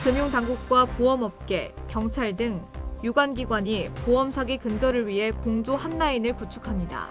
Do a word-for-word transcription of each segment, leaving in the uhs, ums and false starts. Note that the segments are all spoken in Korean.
금융당국과 보험업계, 경찰 등 유관기관이 보험사기 근절을 위해 공조 핫라인을 구축합니다.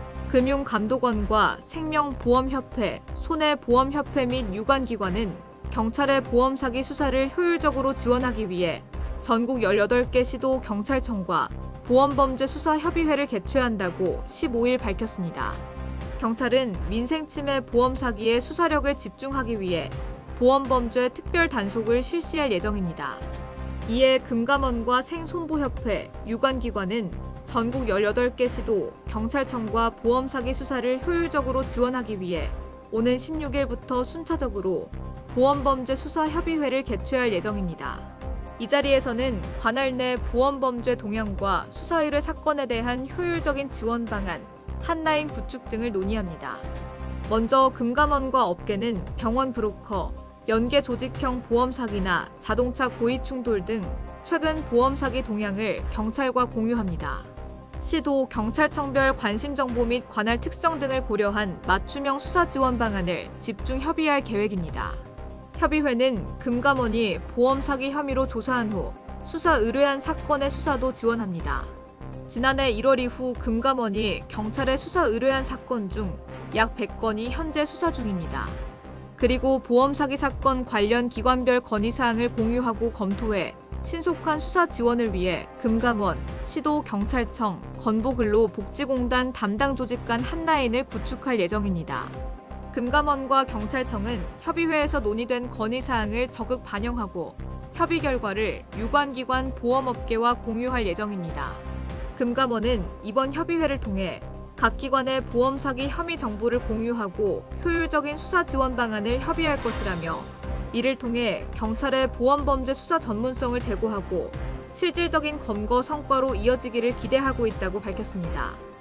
금융감독원과 생명보험협회, 손해보험협회 및 유관기관은 경찰의 보험사기 수사를 효율적으로 지원하기 위해 전국 열여덟 개 시도 경찰청과 보험범죄수사협의회를 개최한다고 십오 일 밝혔습니다. 경찰은 민생침해 보험사기의 수사력을 집중하기 위해 보험범죄 특별단속을 실시할 예정입니다. 이에 금감원과 생손보협회, 유관기관은 전국 열여덟 개 시도, 경찰청과 보험사기 수사를 효율적으로 지원하기 위해 오는 십육 일부터 순차적으로 보험범죄 수사협의회를 개최할 예정입니다. 이 자리에서는 관할 내 보험범죄 동향과 수사 의뢰 사건에 대한 효율적인 지원 방안, 핫라인 구축 등을 논의합니다. 먼저 금감원과 업계는 병원 브로커, 연계 조직형 보험 사기나 자동차 고의 충돌 등 최근 보험 사기 동향을 경찰과 공유합니다. 시도, 경찰청별 관심 정보 및 관할 특성 등을 고려한 맞춤형 수사 지원 방안을 집중 협의할 계획입니다. 협의회는 금감원이 보험 사기 혐의로 조사한 후 수사 의뢰한 사건의 수사도 지원합니다. 지난해 일월 이후 금감원이 경찰에 수사 의뢰한 사건 중 약 백 건이 현재 수사 중입니다. 그리고 보험 사기 사건 관련 기관별 건의사항을 공유하고 검토해 신속한 수사 지원을 위해 금감원, 시도, 경찰청, 건보근로복지공단 담당 조직 간 핫라인을 구축할 예정입니다. 금감원과 경찰청은 협의회에서 논의된 건의사항을 적극 반영하고 협의 결과를 유관기관 보험업계와 공유할 예정입니다. 금감원은 이번 협의회를 통해 각 기관의 보험 사기 혐의 정보를 공유하고 효율적인 수사 지원 방안을 협의할 것이라며 이를 통해 경찰의 보험범죄 수사 전문성을 제고하고 실질적인 검거 성과로 이어지기를 기대하고 있다고 밝혔습니다.